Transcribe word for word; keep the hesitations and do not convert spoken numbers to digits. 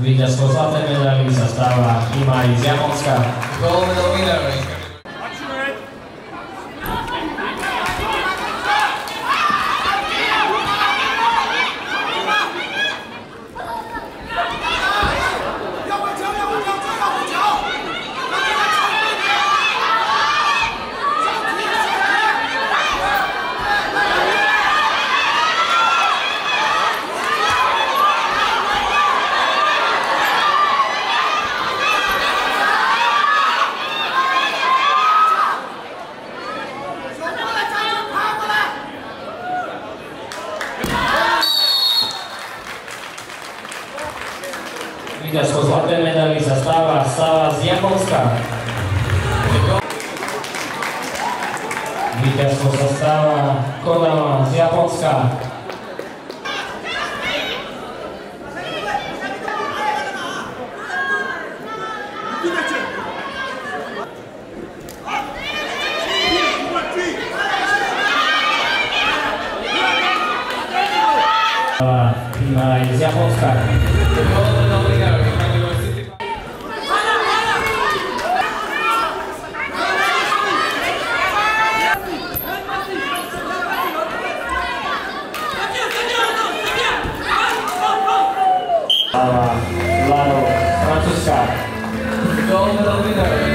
Víťazkou zlatej medaily sa stáva Imai z Japonska. Gold medal winner. Víťazkou zlatej medaily sa stáva Sava z Japonska. Víťazkou sa stáva Kodama z Japonska. Imai z Japonska. Laro, Francúzska. Gold medal winner.